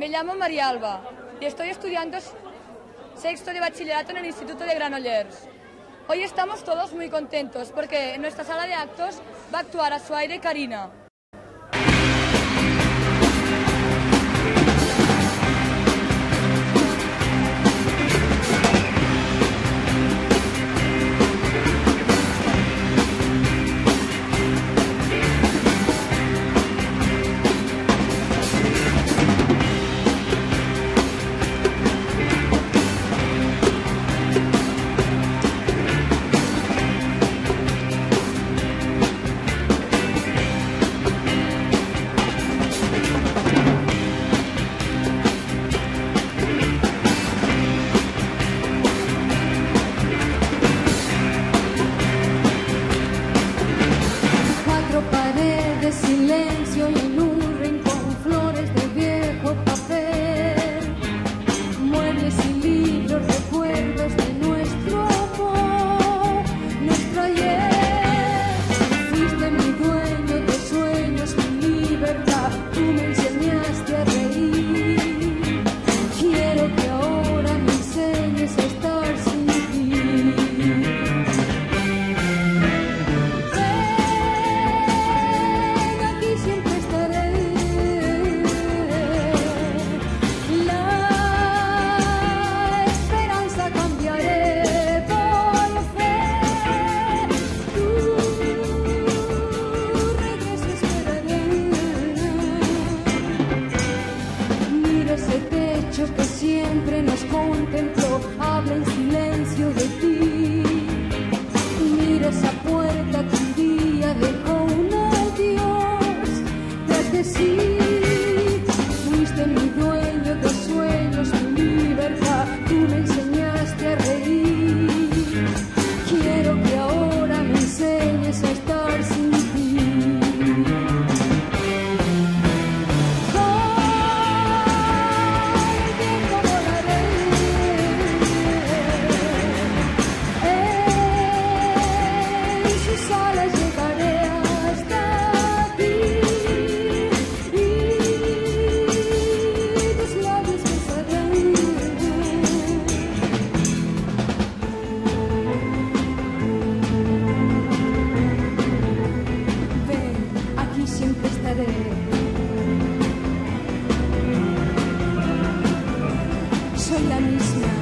Me llamo María Alba y estoy estudiando sexto de bachillerato en el Instituto de Granollers. Hoy estamos todos muy contentos porque en nuestra sala de actos va a actuar Asuaire Karina. Silencio y en un rincón flores de viejo papel, muebles y libros, recuerdos de nuestro amor, nuestro ayer. Fuiste mi dueño de sueños, mi libertad, tú me enseñaste a reír. Quiero que ahora me enseñes a estar sin ti. Que siempre nos contempló, habla en silencio de ti. Mira esa puerta que un día dejó un adiós tras de sí. Fuiste mi dueño de sueños, mi libertad, tú me enseñaste a reír. Quiero que ahora me enseñes a estar sin ti. Siempre estaré. Soy la misma.